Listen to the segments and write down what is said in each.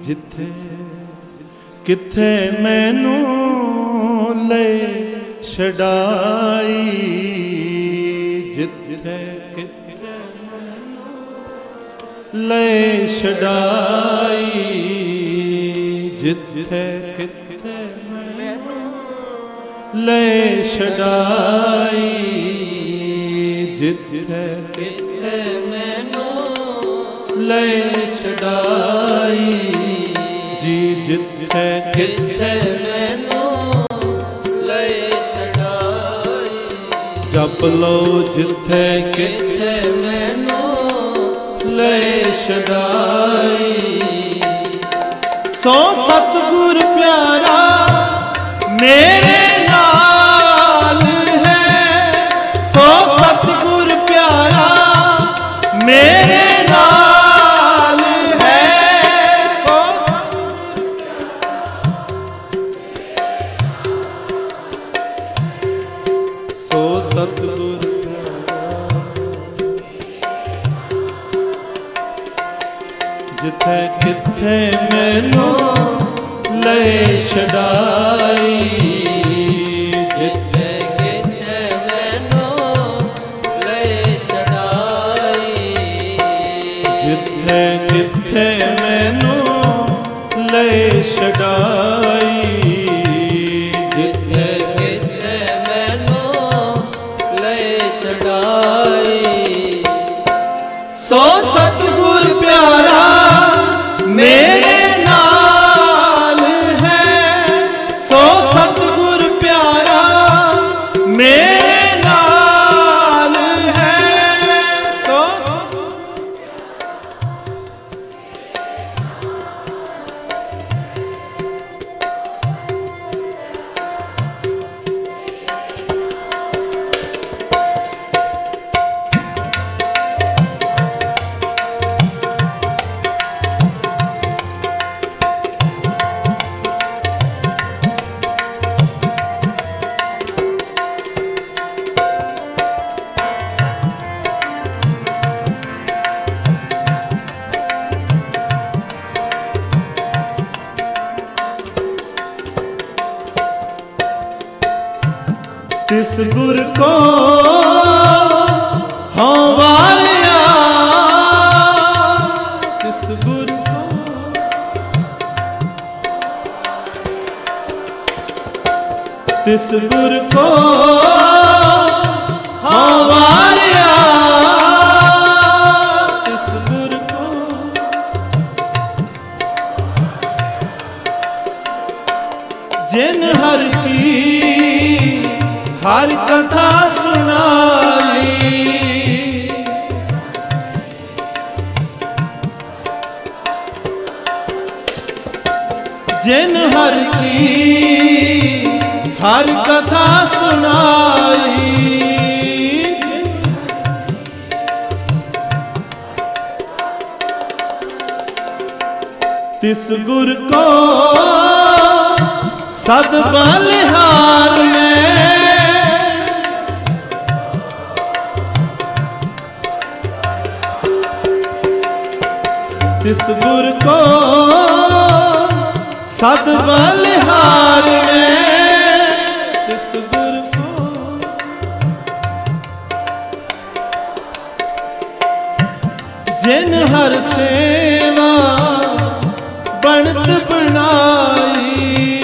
जिथे किथे मैनू ले छड़ाई, जिथे किथे ले छड़ाई, जिथे किथे मैनू ले छड़ाई, जिथे किथे मैनू ले छड़ाई जी, जिथे किथे मैनू ले छड़ाई। जप लो जिथे किथे मैनू ले छड़ाई। सो सतगुर प्यारा मेरे नाल है, सो सतगुर प्यारा मेरे नाल है, सो सतगुर जिथे किथे मैनू ले छड़ाई, जिथे किथे मैनू ले छड़ाई, जिथे किथे मैनू ले छड़ाई, जिथे किथे मैनू ले छड़ाई। सो सतगुर प्यारा मेरे नाल है, सो सतगुर प्यारा मेरे नाल है, सो तिस गुर को हों वालिया, तिस गुर को तिस गुर को हों वालिया, तिस गुर को जिन हर की हर कथा सुनाई, जिन हर की हर कथा सुनाई, तिस गुर को सद बलिहार में, तिस गुर को सद बलिहार में, तिस गुर को जिन हर सेवा बनत बनाई,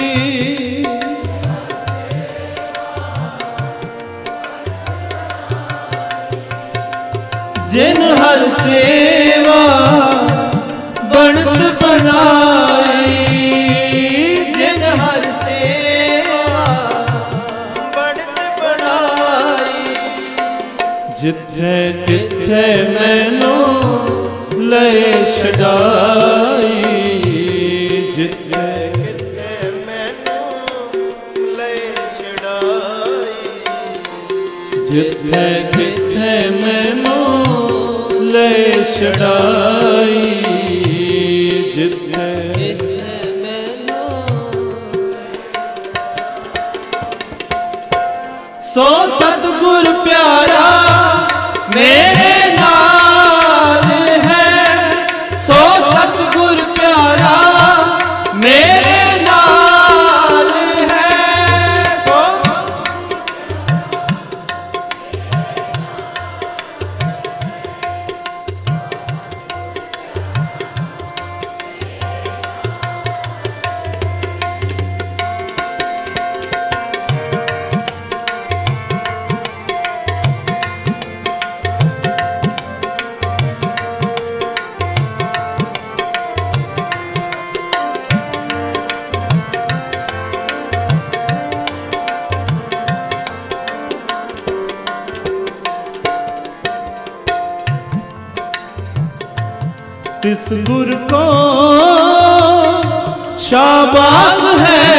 जिन हर सेवा बनत बनाई, जिन हर सेवा बनत बनाई। जिथे किथे मैनू ले छड़ाई, जिथे किथे मैनू ले छड़ाई, जिथे किथे मैनू ले छड़ाई, जिथे मैनू। सो सतगुर प्यारा मेरे नाल है, सो सतगुर प्यारा तिस गुर को शाबाश है,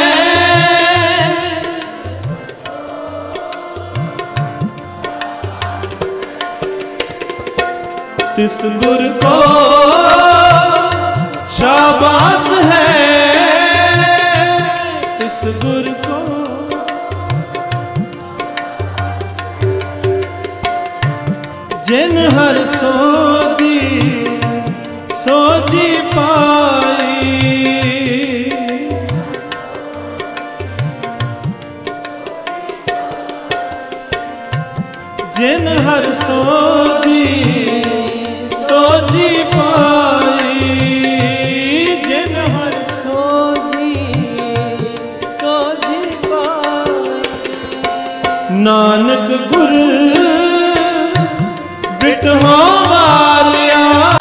तिस गुर को शाबाश है, तिस गुर को जिन हर सोजी पाई, जिन हर सोजी पाई, जिन हर सोजी पाई। नानक गुर बिटहो वालिया,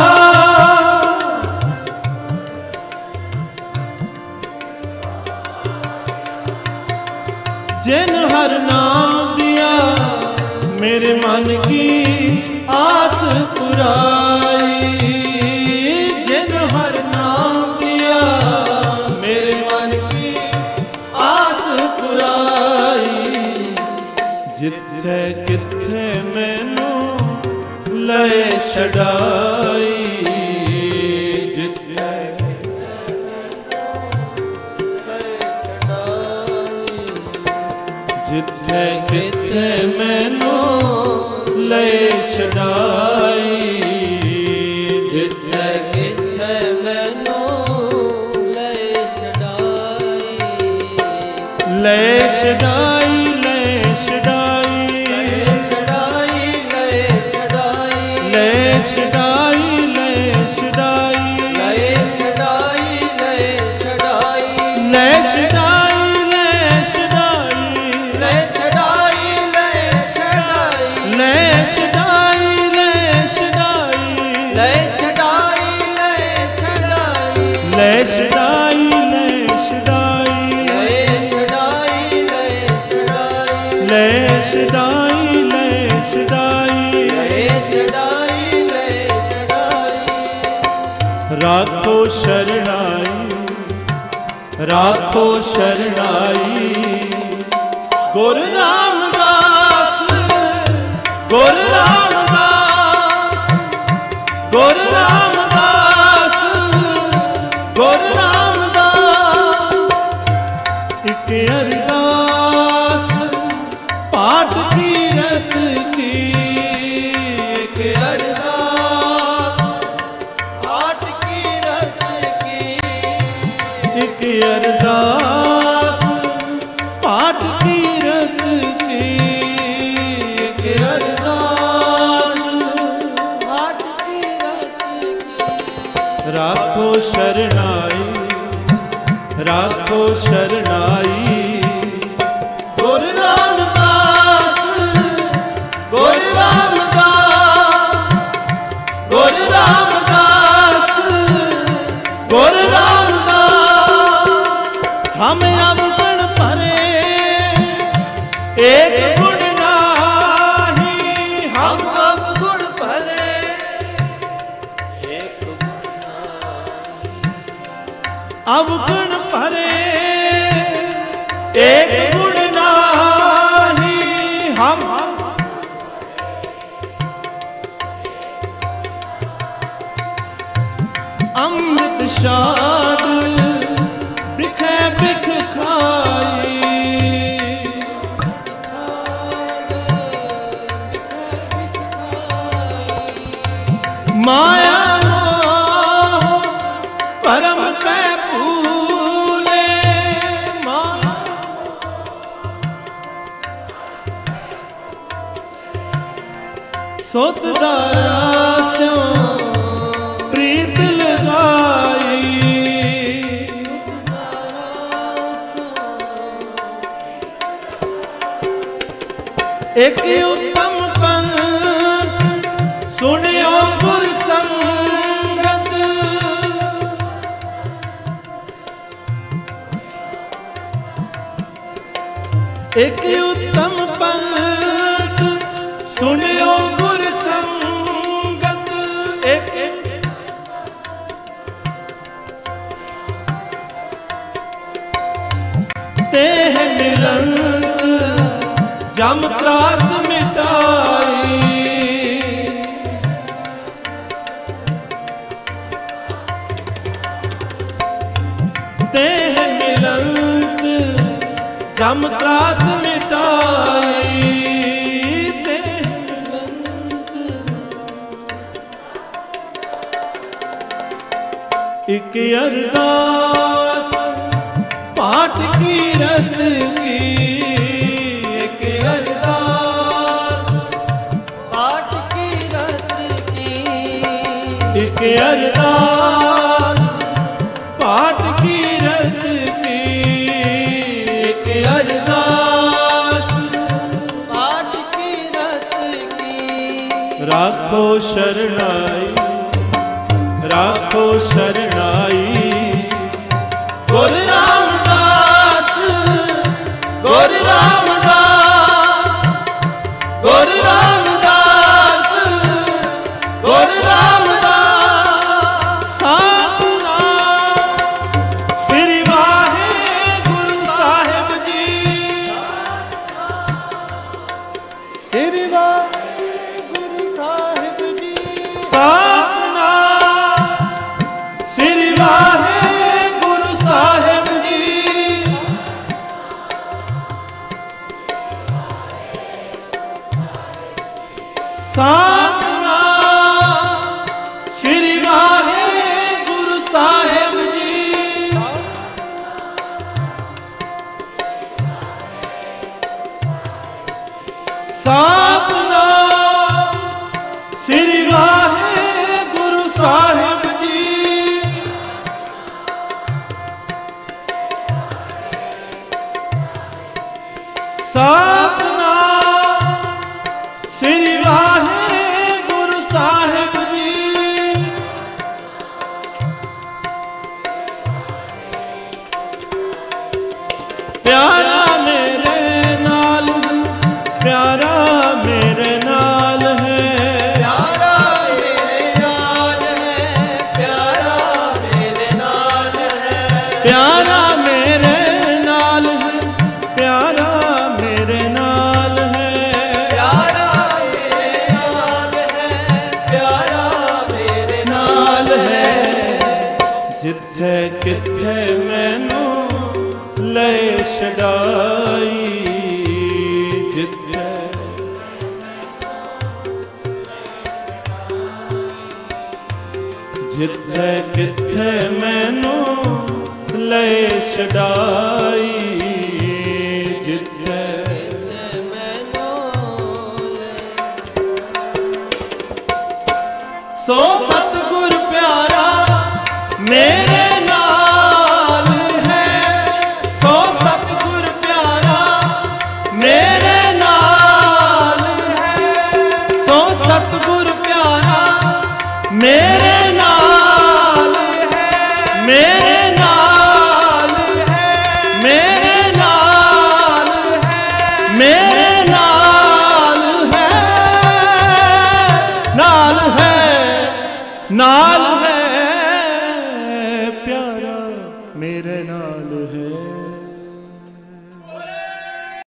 जिन हर नाम दिया मेरे मन की आस पुराई, जिन हर नाम दिया मेरे मन की आस पुराई। जिथे किथे मैनू ले छड़ाई, जिथे किथे मैनू ले छड़ाई, जिथे किथे मैनू ले छड़ाई, ले छड़ाई, ले छड़ाई, ले छड़ाई, ले छड़ाई, ले छड़ाई, ले छड़ाई, ले छड़ाई, ले छड़ाई, ले छड़ाई, ले छड़ाई, ले छड़ाई, ले छड़ाई, ले छड़ाई, ले छड़ाई, ले छड़ाई, ले छड़ाई, राखो शरणाई, राखो शरणाई, गुरु रामदास, गुरु रामदास, गुरु रामदास, गुरु रामदास। एक अरदास पाठ कीरत की, एक अरदास पाठ कीरत की, एक अरदास पाठ कीरत की, एक अरदास पाठ कीरत की। राखो शरणाई, राखो शरणाई, गुरु रामदास, गुरु रामदास, गुरु रामदास, गुरु रामदास। हम अवगुण भरे एक गुण नाही, हम अवगुण भरे एक गुण नाही, अवगुण भरे एक गुण नाही, हम अमृत शाद बिखे बिख खाई, माया मोह परम पे भूले, सोचदारा स्यों प्रीत लगाई, एक उत्तम पंथ सुनियो गुर संगत, एक उत्तम पंथ सुनियो गुर संगत, एक तेह मिलंत जम त्रास मिटाई। तेह मिलंत जम त्रास मिटाई। तेह मिलंत एक अरदास पाठ की रत की। एक अरदास पाठ की रत की। एक अरदास पाठ की रत की। एक अरदास पाठ की रत की। राखो शरणाई राखो शरणाई। गुरु रामदास गुरु रामदास गुरु रामदास गुरु रामदास। सतनाम श्री वाहेगुरु साहिब जी। श्री वाहेगुरु साहिब जी। सतनाम श्री वाहेगुरु साहिब जी। सतनाम श्री वाहेगुरु साहिब जी। सतनाम श्री वाहेगुरु साहिब जी। सतनाम श्री वाहेगुरु साहिब जी। प्यारा मेरे नाल है प्यारा मेरे नाल है। प्यारा मेरे नाल है प्यारा मेरे नाल है। प्यारा मेरे नाल है प्यारा मेरे नाल है। प्यारा मेरे नाल है प्यारा मेरे नाल है। जिथे किथे मैनू ले छड़ाई। जिथे जिथे किथे मैनू ले छड़ाई। जिथे सो सतगुर प्यारा मेरे नाल है। सो सतगुर प्यारा मेरे नाल है। सो सतगुर प्यारा मेरे नाल है। मेरे नाल है मेरे नाल है मेरे नाल है नाल है नाल